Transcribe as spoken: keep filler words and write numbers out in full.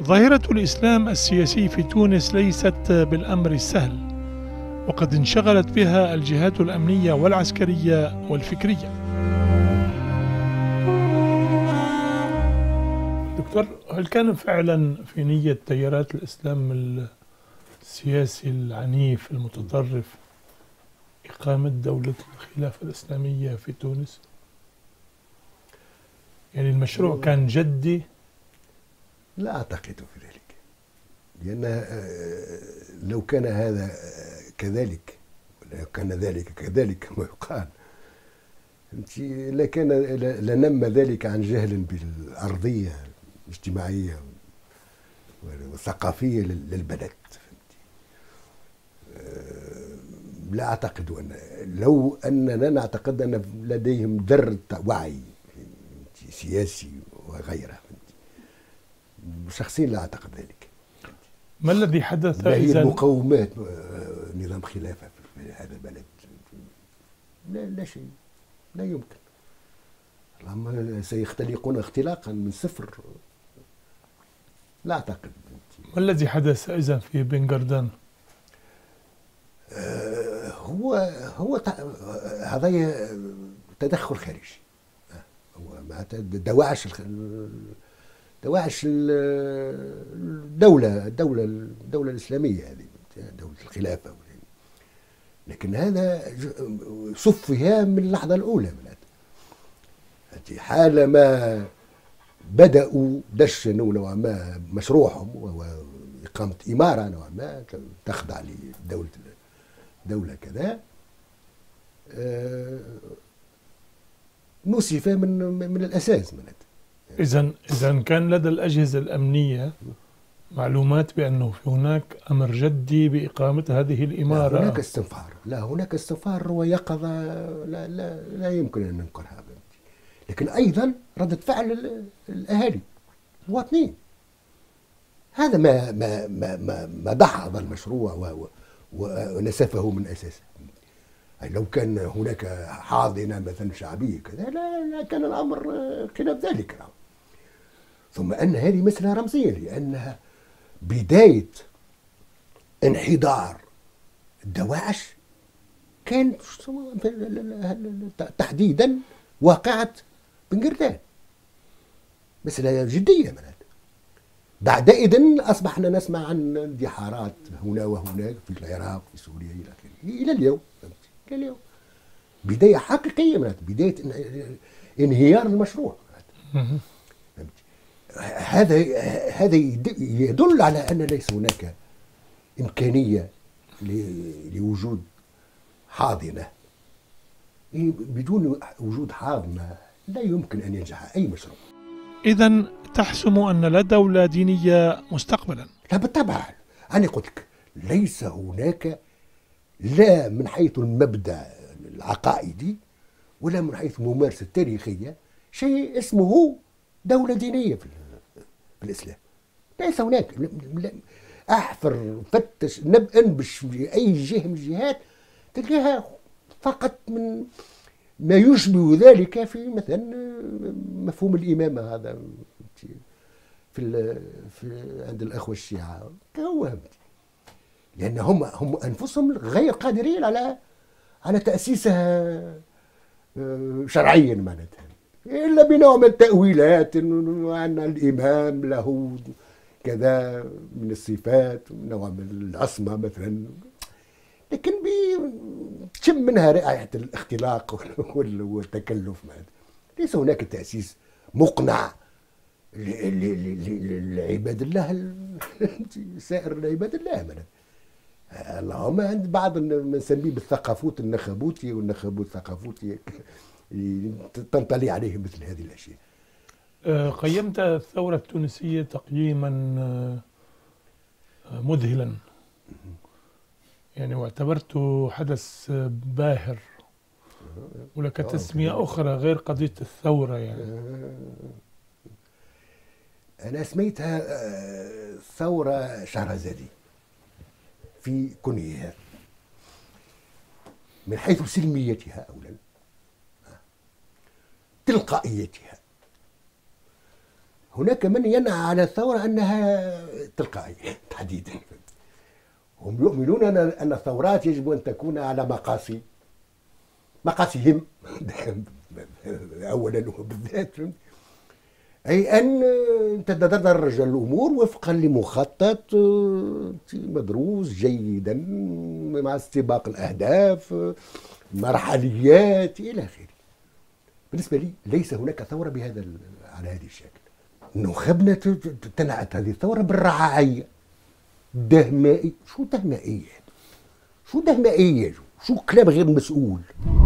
ظاهرة الإسلام السياسي في تونس ليست بالأمر السهل، وقد انشغلت بها الجهات الأمنية والعسكرية والفكرية. دكتور، هل كان فعلا في نية تيارات الإسلام السياسي العنيف المتطرف إقامة دولة الخلافة الإسلامية في تونس؟ يعني المشروع كان جدي؟ لا أعتقد في ذلك، لأن لو كان هذا كذلك، لو كان ذلك كذلك كما يقال، لكان لنم ذلك عن جهل بالأرضية الاجتماعية والثقافية للبلد. لا أعتقد أن لو أننا نعتقد أن لديهم ذرة وعي سياسي وغيره، شخصيا لا أعتقد ذلك. ما الذي حدث؟ ما هي مقومات نظام خلافة في هذا البلد؟ لا, لا شيء، لا يمكن. هم سيختلقون اختلاقا من صفر، لا أعتقد. ما الذي حدث إذا في بنغردان؟ آه هو هو هذا تدخل خارجي. هو معناتها دواعش دواعش الدولة الدولة الدولة الإسلامية هذه، دولة الخلافة، لكن هذا صفها من اللحظة الأولى. حالما بدأوا دشنوا نوعا ما مشروعهم وإقامة إمارة نوعا ما تخضع لدولة دولة كذا، نسف من من الأساس. إذا إذا كان لدى الأجهزة الأمنية معلومات بأنه هناك أمر جدي بإقامة هذه الإمارة. لا هناك استنفار، لا هناك استنفار ويقظة، لا لا لا يمكن أن ننكرها، لكن أيضا ردة فعل الأهالي المواطنين. هذا ما ما ما ما, ما دحض المشروع ونسفه من أساسه. لو كان هناك حاضنة مثلا شعبية كذا لا, لا كان الأمر خلاف ذلك. ثم أن هذه مسألة رمزية، لأنها بداية انحدار الدواعش كان تحديدا واقعة بنغردان، مسألة جدية. من بعدئذ أصبحنا نسمع عن اندحارات هنا وهناك في العراق في سوريا إلى آخره إلى اليوم. إلى اليوم بداية حقيقية، من بداية انهيار المشروع. هذا هذا يدل على أن ليس هناك إمكانية لوجود حاضنة. بدون وجود حاضنة لا يمكن أن ينجح أي مشروع. إذن تحسم أن لا دولة دينية مستقبلا؟ لا بالطبع. أنا قلت لك ليس هناك لا من حيث المبدأ العقائدي ولا من حيث الممارسة التاريخية شيء اسمه دولة دينية في الإسلام. ليس هناك. أحفر فتش انبش في أي جهة من الجهات تلقاها فقط من ما يشبه ذلك في مثلا مفهوم الإمامة هذا في في عند الأخوة الشيعة كهو، لأن هم هم أنفسهم غير قادرين على على تأسيسها شرعيا معناتها، إلا بنوع من التأويلات وأن الإمام له كذا من الصفات نوع من العصمة مثلا، لكن بتشم منها رائحة الاختلاق والتكلف. ليس هناك تأسيس مقنع لعباد الله سائر العباد الله. اللهم عند بعض ما نسميه بالثقافوت النخبوتي والنخبوت الثقافوتي تنطلي عليه مثل هذه الأشياء. قيمت الثورة التونسية تقييما مذهلا، يعني واعتبرته حدث باهر، ولك تسمية أخرى غير قضية الثورة. يعني أنا سميتها ثورة شهرزادي في كنيها من حيث سلميتها أولا، تلقائيتها، هناك من ينعى على الثورة أنها تلقائية تحديدا. هم يؤمنون أن أن الثورات يجب أن تكون على مقاصي مقاسهم أولا وبالذات، أي أن تتدرج الأمور وفقا لمخطط مدروس جيدا مع استباق الأهداف، مرحليات إلى آخره. بالنسبة لي ليس هناك ثورة بهذا على هذا الشكل. نخبنا تنعت هذه الثورة بالرعاية دهمائي. شو دهمائية؟ شو دهمائية؟ شو كلام غير مسؤول؟